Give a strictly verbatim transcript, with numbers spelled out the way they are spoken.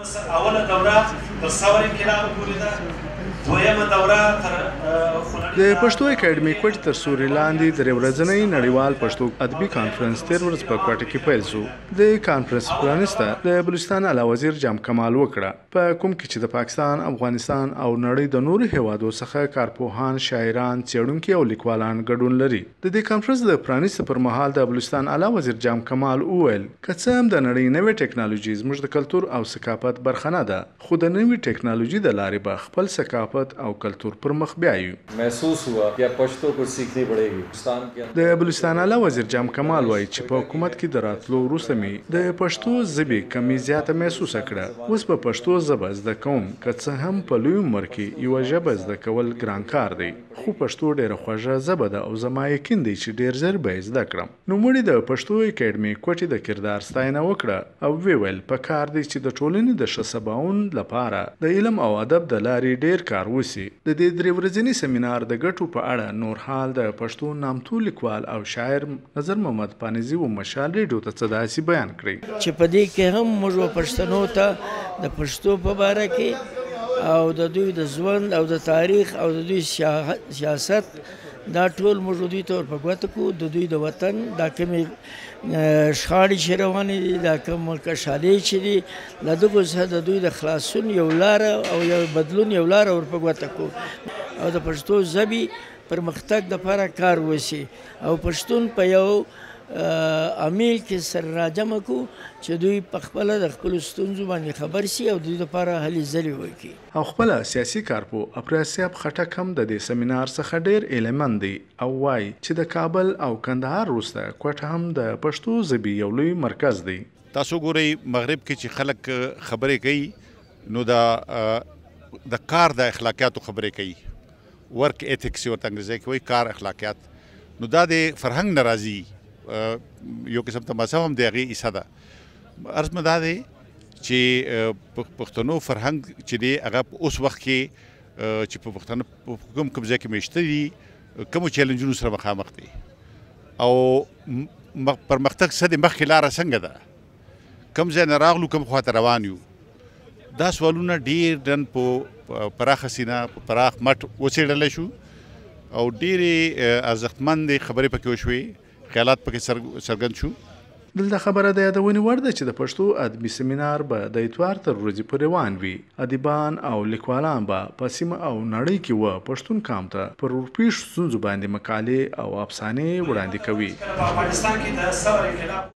اوله دوره تر ثور انقلاب پورې ده، دویمه دوره تر د پښتو اکیډمي کوټ تر سوري لاندې د ورځنۍ نړیوال پښتو ادبي کانفرنس تیر ورځ په کوټه کې پیل شو. د کانفرنس پرانسته د بلوچستان اعلی وزیر جام کمال وکړه، په کوم کې چې د پاکستان، افغانستان او نړۍ د نورو هیوادو څخه کارپوهان، شاعران، څېړونکي او لیکوالان ګډون لري. د دې کانفرنس د پرانسته پر مهال د بلوچستان اعلی وزیر جام کمال وویل که څه هم د نړۍ نوې ټکنالوژي زموږ د کلتور او ثقافت برخه نه ده، خو د نوې ټکنالوژي د لارې به خپل ثقافت او کلتور پر مخ بیایو. محسوس ہوا کہ پشتو کو سیکھنی پڑے گی. د بلوچستان اعلی وزیر جام کمال وایي چې په حکومت کې د راتلو وروسته مې د پښتو ژبې کمې زیاته محسوسه کړه. اوس په پښتو ژبه زده کوم، که څه هم په لوی عمر کې یوه ژبه زده کول ګران کار دی، خو پښتو ډېره خوږه ژبه ده او زما یقین دی چې ډېر ژر به یې زده کړم. نوموړي د پښتو اکیډمي کوټې د کردار ستاینه وکړه او وویل پکار دی چې د ټولنې د ښه سباوون لپاره د علم او ادب د لارې ډېر کار وشي. د دې درې ورځني سیمینار د ګټو په اړه نور حال د پښتو نامتو لیکوال او شاعر نظر محمد پانیزي و مشال ریډیو ته څه داسې بیان کړی چې په دې کې هم موږ پښتنو ته د پښتو په باره کې او د دوی د ژوند او د تاریخ او د دوی سیاست دا ټول موږ دوی ته ورپه ګوته کړو. د دوی د وطن دا کومې شخړې چې روانې دي، دا کوم کشالۍ چې دي، له دغو څخه د دوی د خلاصون یو لاره او یو بدلون یو لاره ورپه ګوته کړو او د پښتو ژبې پرمختګ دپاره کار وشي او پښتون په یو امیل کې سره راجمع کړو چې دوی په خپله د خپلو ستونزو باندې خبر شي او دوی دپاره هلې ځلې وکړي. او خپله سیاسي کارپو اپراسیاب خټک هم د دې سیمینار څخه ډېر ایلمن دی او وایي چې د کابل او کندهار وروسته کوټه هم د پښتو ژبې یو لوی مرکز دی. تاسو ګورئ مغرب کې چې خلک خبرې کوي نو د د کار د اخلاقیاتو خبرې کوي، ورک ایتھکس ورته انګریزي کې وایي، کار اخلاقیات. نو دا د فرهنګ نه راځي، یو قسم ته مذهب هم د هغې حصه ده. عرض مې دا دی چې پښتنو فرهنګ چې دی هغه په اوس وخت کې چې په پښتانه په کوم کوم ځای کې میشته دي، کومو چیلنجونو سره مخامخ دي او پرمختګ څه دی، مخکې لاره څنګه ده، کوم ځای نه راغلو، کوم خواته روان یو. دا سوالونه ډېر نن په پراخه سینه په پراخ مټ وڅېړلی شو او ډېرې ارزښتمندې خبرې پکې وشوې، خیالات پکې څرګند شو. دلته خبره د یادونې وړ ده چې د پښتو ادبي سیمینار به د اتوار تر ورځې پورې روان وي. ادیبان او لیکوالان به په سیمه او نړۍ کې و پښتون قام ته پر ورپېښو ستونزو باندې مقالې او افسانې وړاندې کوي.